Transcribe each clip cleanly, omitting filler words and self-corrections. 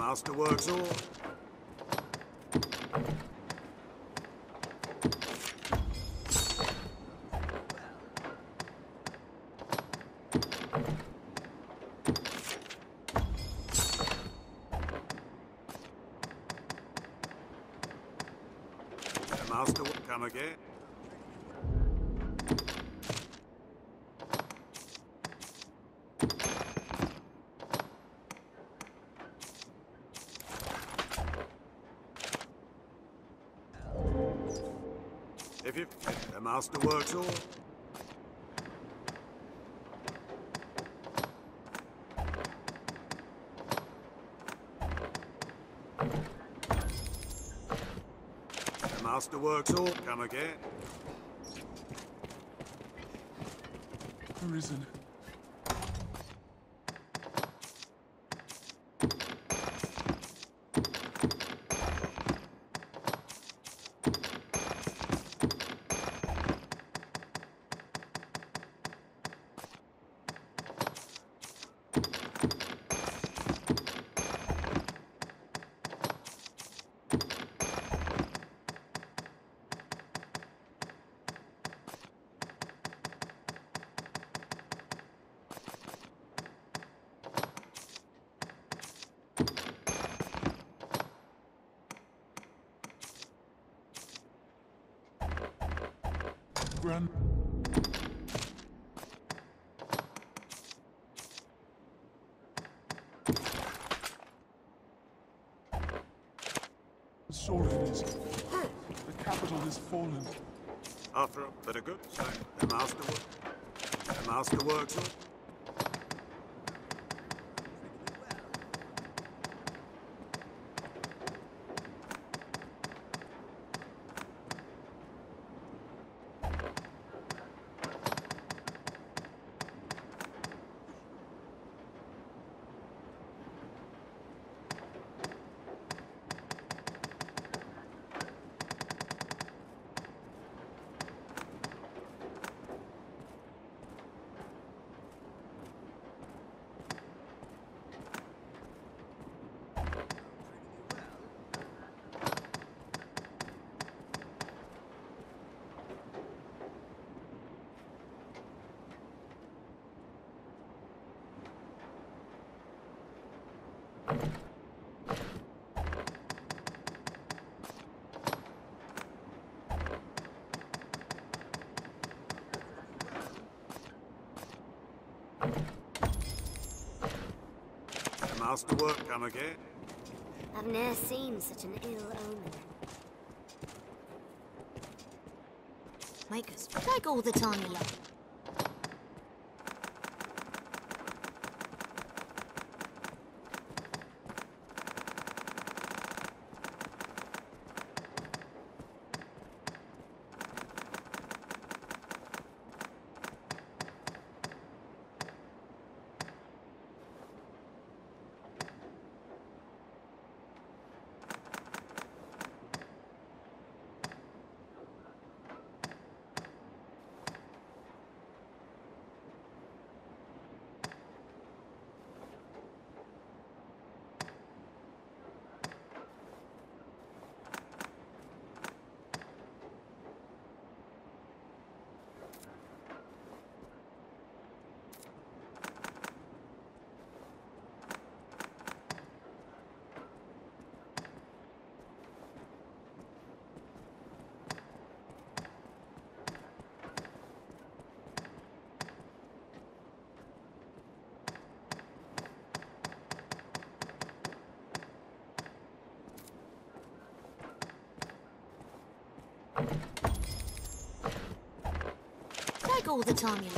masterworks all. The master will come again. If you the master works all. The master works all. Come again. Arisen. Grand. The sword is. The capital is fallen. After a bit of good, so the master works all. The master work come again. I've ne'er seen such an ill omen. Makers, take all the time you like. Take all the time you like.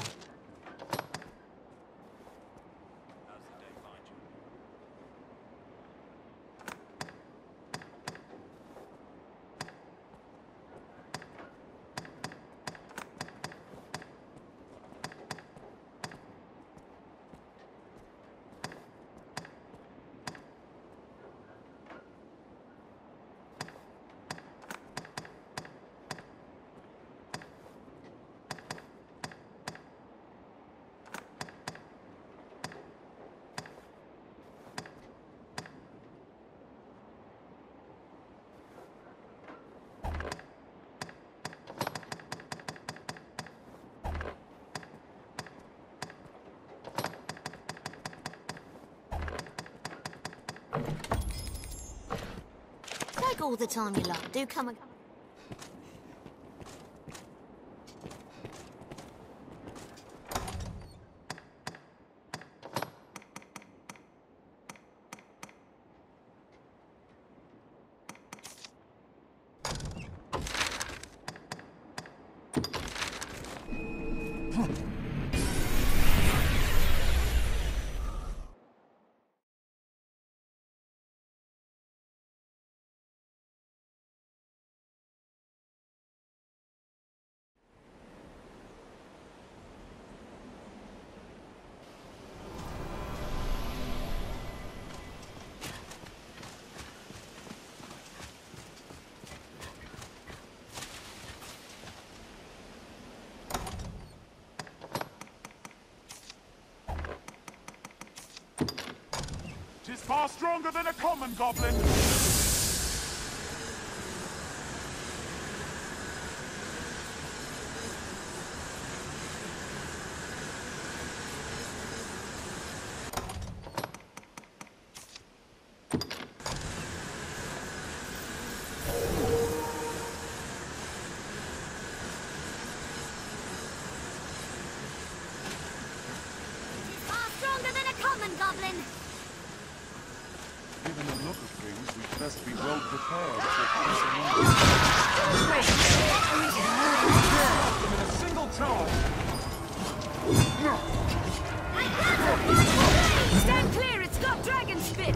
Take all the time you like. Do come again. Tis far stronger than a common goblin. Far stronger than a common goblin. Given the look of things, we'd best be well prepared them in a single charge. Stand clear, it's got dragon spit.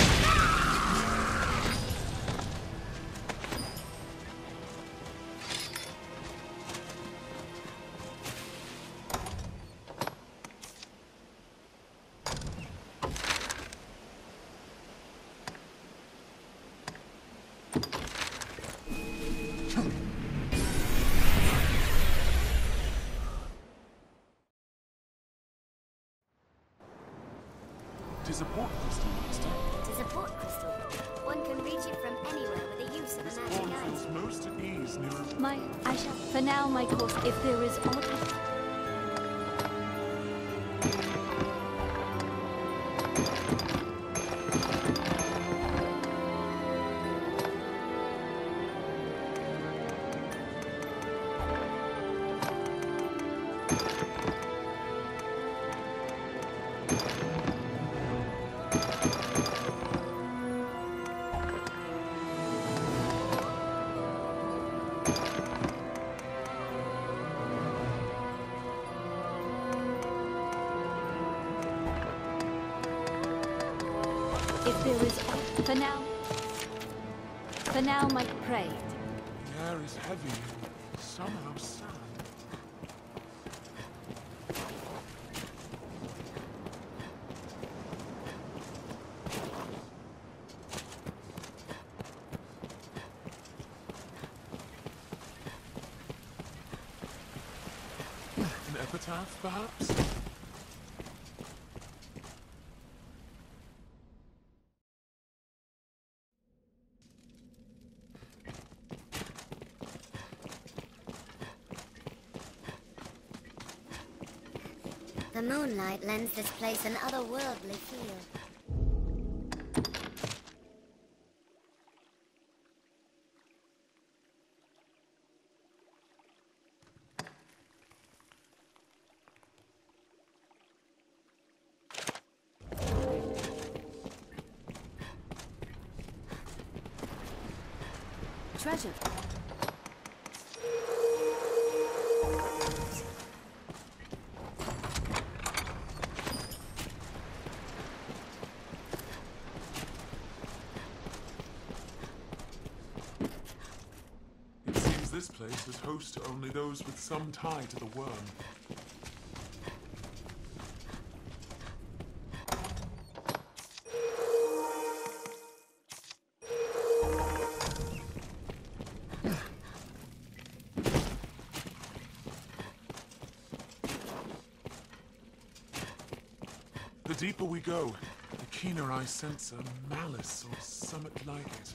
Tis a port crystal, master. It is a port crystal. One can reach it from anywhere with the use of This a pawn magic feels eye. most at ease near a... I shall, for now, my course, if there is aught. If there is aught, for now, my prey. The air is heavy, somehow sad. An epitaph, perhaps? The moonlight lends this place an otherworldly feel. Treasure. It seems this place is host to only those with some tie to the worm. The deeper we go, the keener I sense a malice or something like it.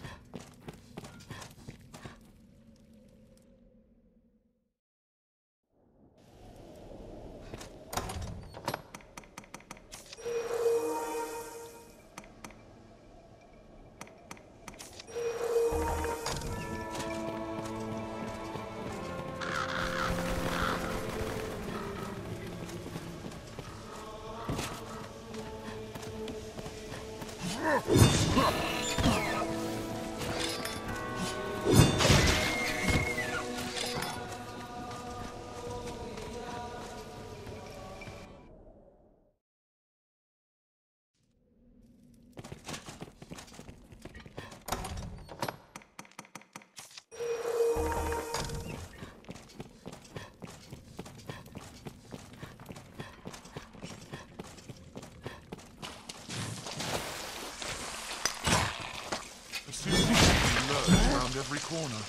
Around every corner.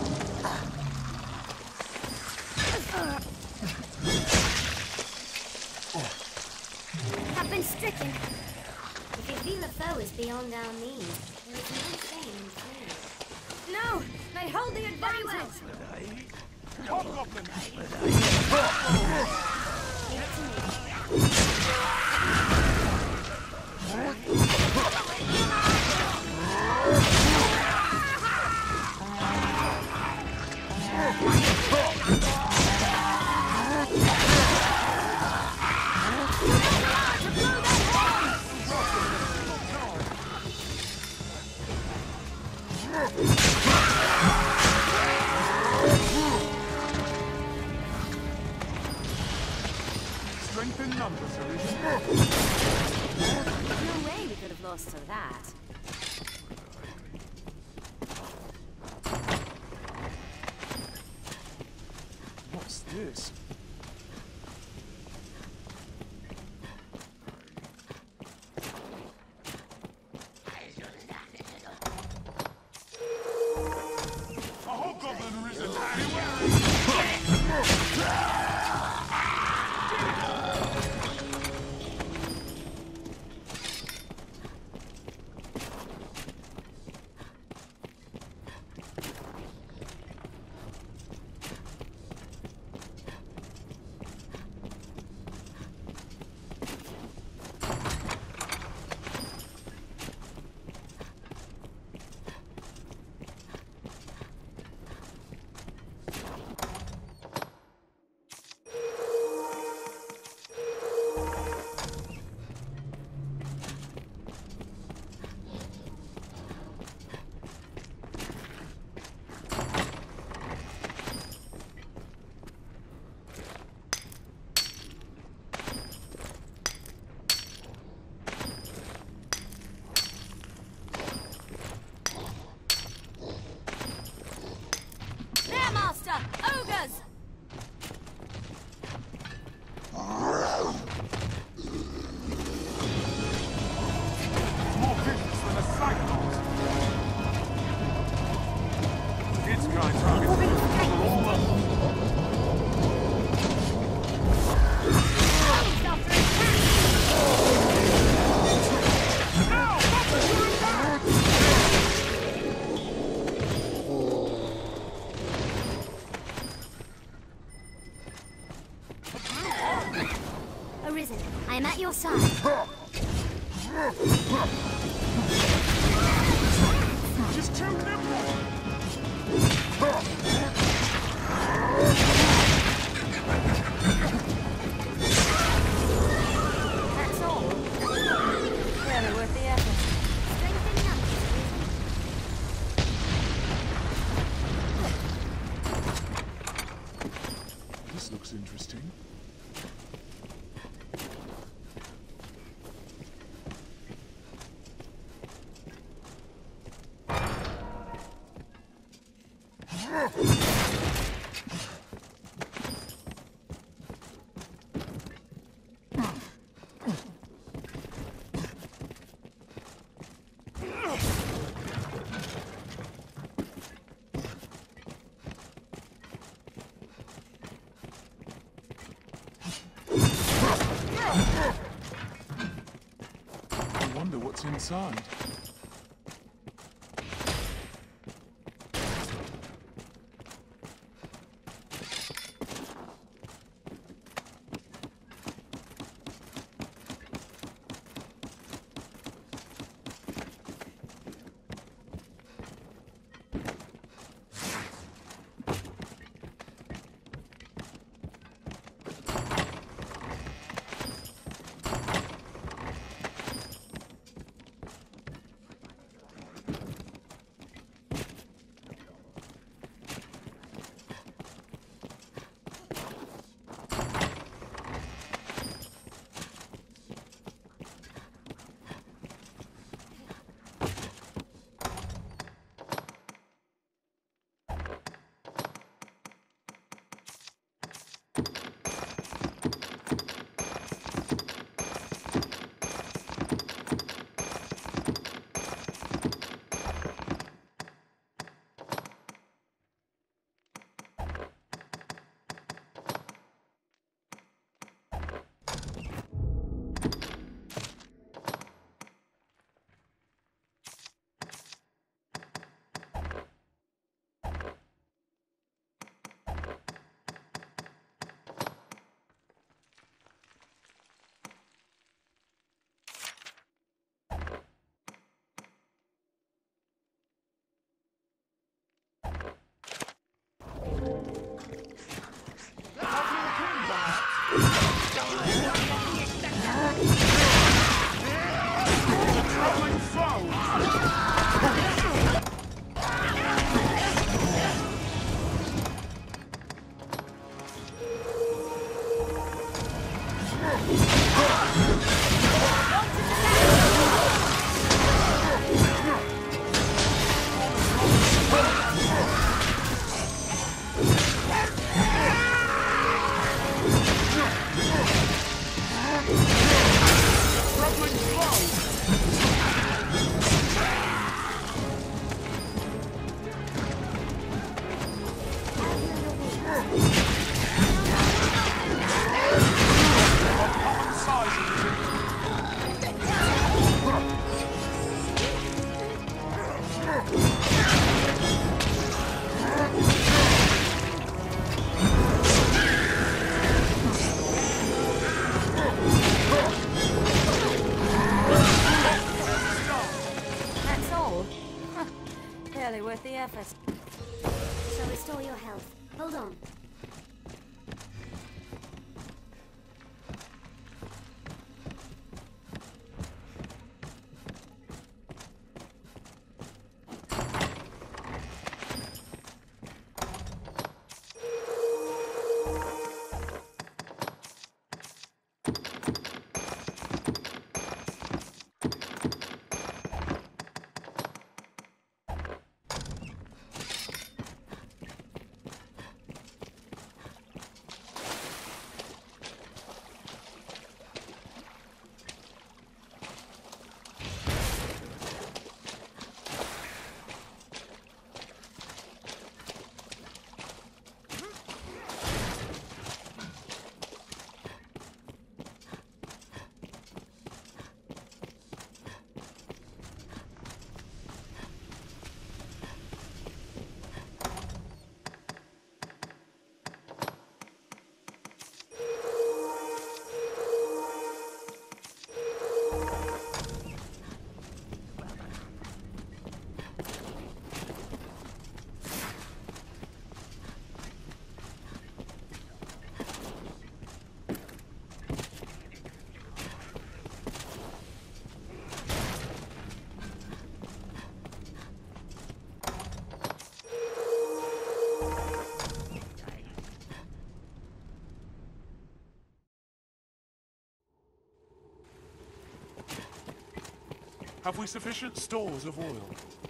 Have been stricken. If you feel a foe is beyond our means, there is no shame in fleeing. No! They hold the advantage! Hobgoblin! Strength in numbers, Arisen. No way we could have lost to that. What's this? A hobgoblin Arisen! Arisen, I am at your side. Just too nimble! That's all. Really worth the effort. Strength in numbers. This looks interesting. I wonder what's inside. entirely worth the effort. Shall restore your health. Hold on. Have we sufficient stores of oil?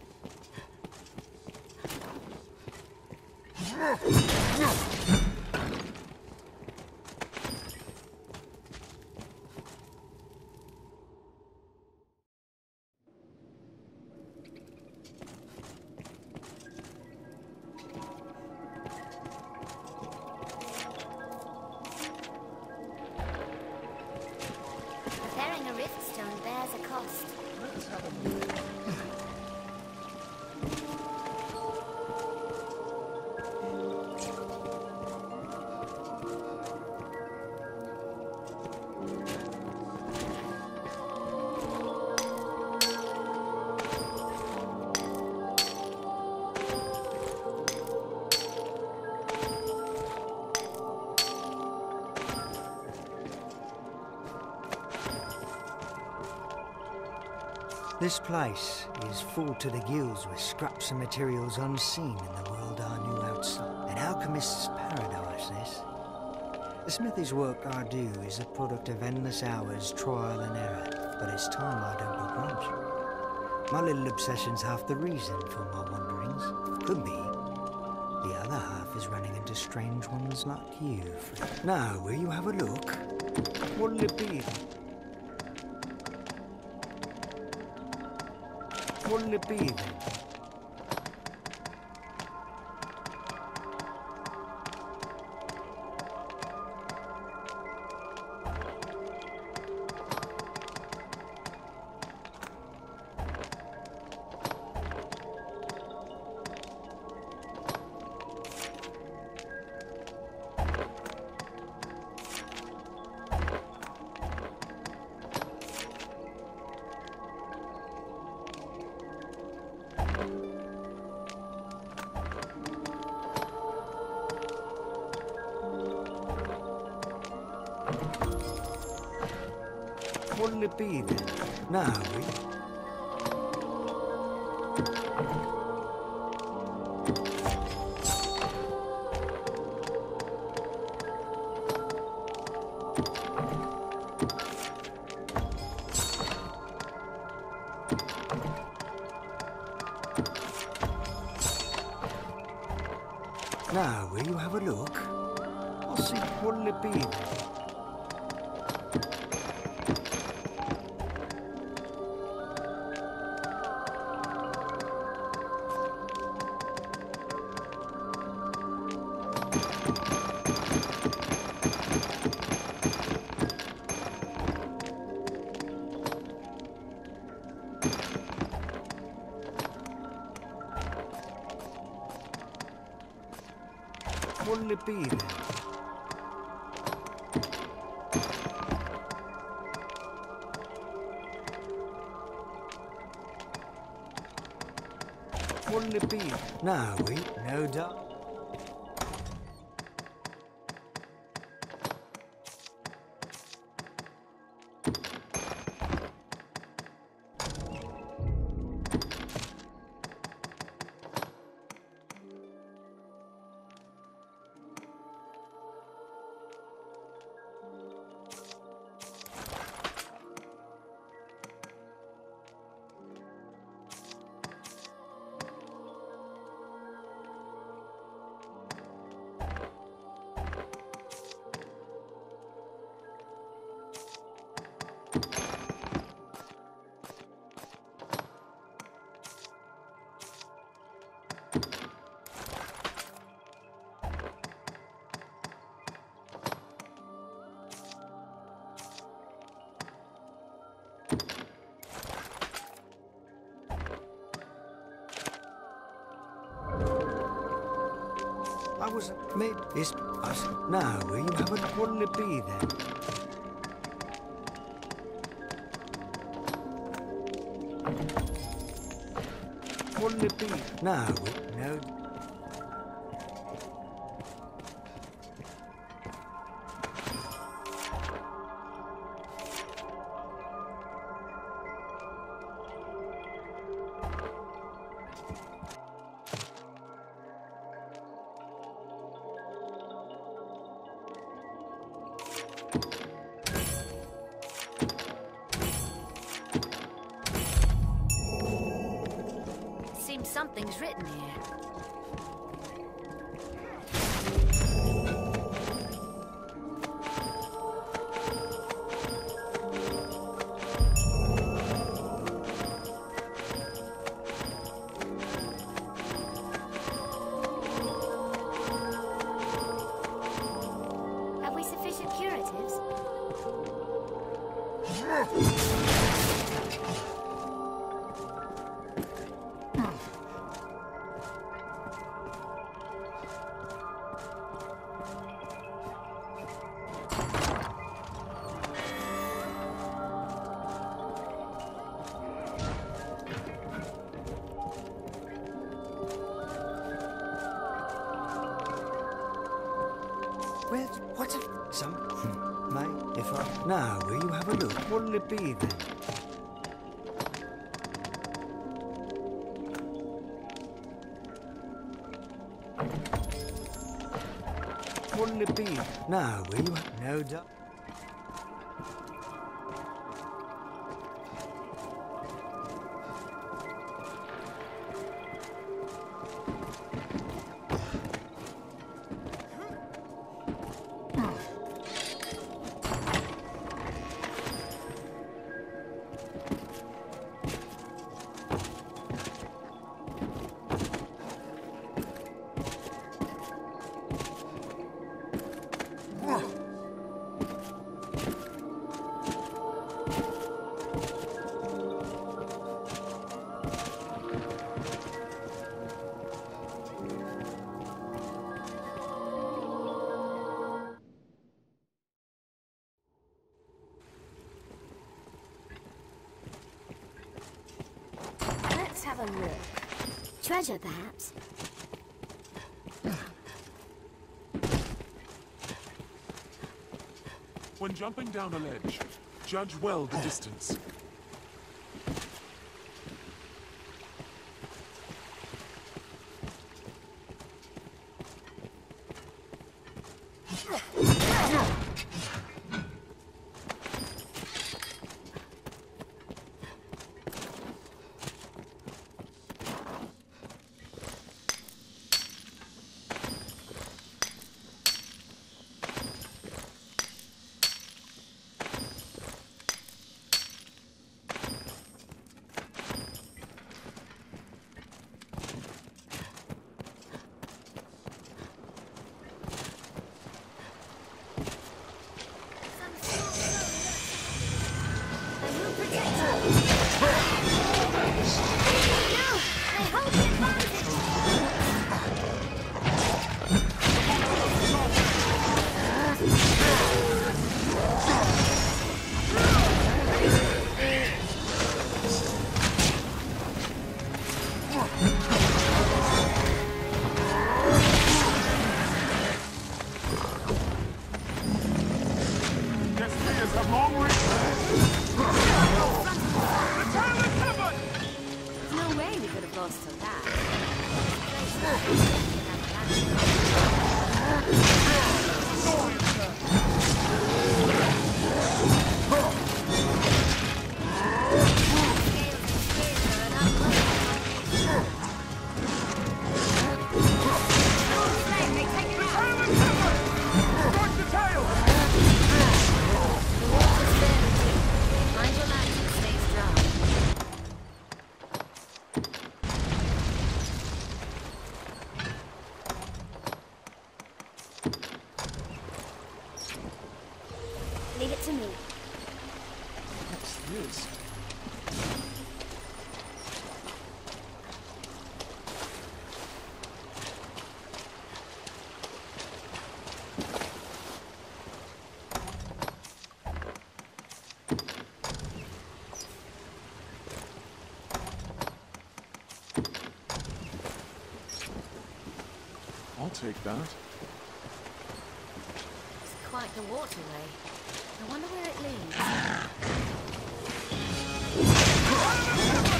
Repairing a riftstone bears a cost. Let's have a look. This place is full to the gills with scraps and materials unseen in the world I knew outside. An alchemist's paradise, this. The smithy's work I do is a product of endless hours, trial and error, but it's time I don't begrudge. My little obsession's half the reason for my wanderings. Could be. The other half is running into strange ones like you. Now, will you have a look? What'll it be? What'll it be then? What'll it be then? Now, we... Now, will you have a look? I'll see what'll it be then? What'll it be then? What'll it be? Now we no doubt. I was made this us. Now will you have it? What'll it be then? What'll it be? Now we no. Something's written here. Have we sufficient curatives? Where's what? Some may if I now will you have a look? What'll it be then? What'll it be? Now will you have no doubt? Let's have a look. Treasure, perhaps? When jumping down a ledge, judge well the distance. cost to that. Leave it to me. What's this? I'll take that. It's quite the waterway. I wonder where it leads.